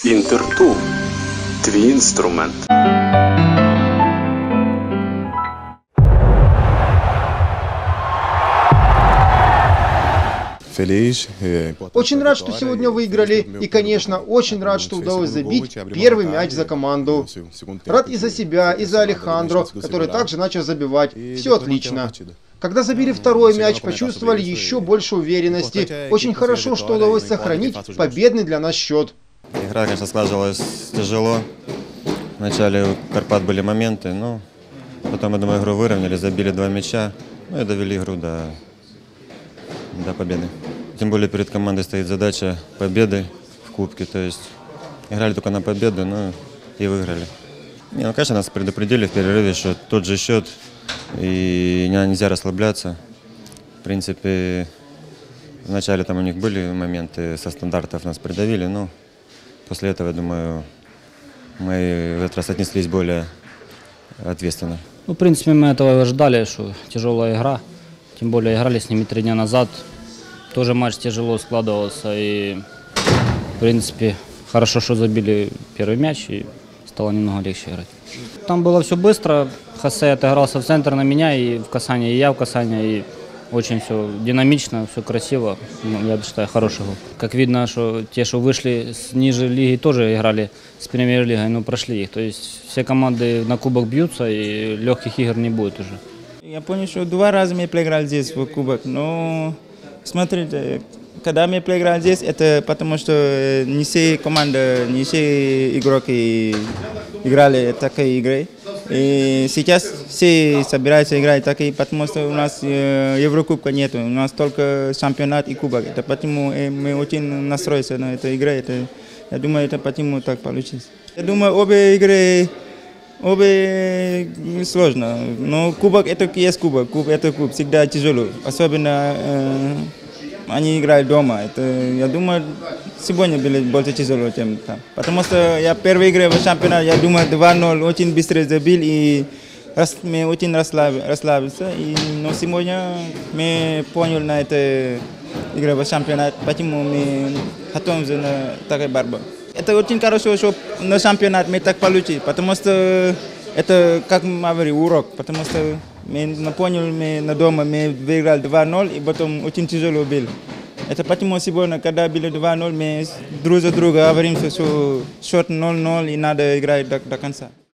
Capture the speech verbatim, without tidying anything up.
Інтертул – твій інструмент. Очень рад, что сегодня выиграли. И, конечно, очень рад, что удалось забить первый мяч за команду. Рад и за себя, и за Алехандро, который также начал забивать. Все отлично. Когда забили второй мяч, почувствовали еще больше уверенности. Очень хорошо, что удалось сохранить победный для нас счет. Игра, конечно, складывалась тяжело. Вначале у Карпат были моменты, но потом, я думаю, игру выровняли, забили два мяча, ну и довели игру до, до победы. Тем более перед командой стоит задача победы в Кубке, то есть играли только на победу, ну и выиграли. Не, ну, конечно, нас предупредили в перерыве, что тот же счет, и нельзя расслабляться. В принципе, вначале там у них были моменты, со стандартов нас придавили, но после этого, я думаю, мы в этот раз отнеслись более ответственно. Ну, в принципе, мы этого ожидали, что тяжелая игра. Тем более играли с ними три дня назад. Тоже матч тяжело складывался. И, в принципе, хорошо, что забили первый мяч, и стало немного легче играть. Там было все быстро. Хосе отыгрался в центр на меня, и в касание, и я в касание. И очень все динамично, все красиво. Ну, я считаю, хороший гол. Как видно, что те, что вышли с ниже лиги, тоже играли с премьер-лигой, но прошли их. То есть все команды на кубок бьются, и легких игр не будет уже. Я понял, что два раза мы проиграли здесь в кубок. Но смотрите, когда мы проиграли здесь, это потому что не все команды, не все игроки играли такие игры. И сейчас все собираются играть такие, потому что у нас Еврокубка нет, у нас только чемпионат и кубок. Это потому мы очень настроились на эту игру. Это, я думаю, это потому так получилось. Я думаю, обе игры, обе сложно. Но кубок это есть кубок, кубок это кубок, всегда тяжело. Особенно э, они играют дома. Это, я думаю, сегодня было больше тяжело, чем там. Потому что я первый игры в чемпионате, я думаю, два ноль очень быстро забил, и рас, мы очень расслабились. И, но сегодня мы поняли на этой игре в чемпионате, почему мы готовимся на такую борьбу. Это очень хорошо, что на чемпионат мы так получили, потому что это, как мы говорили, урок, потому что мы поняли, мы на дома мы выиграли два ноль, и потом очень тяжело было. Это почему сегодня, когда было два ноль, мы друг за друга говорим, что счет ноль ноль и надо играть до, до конца.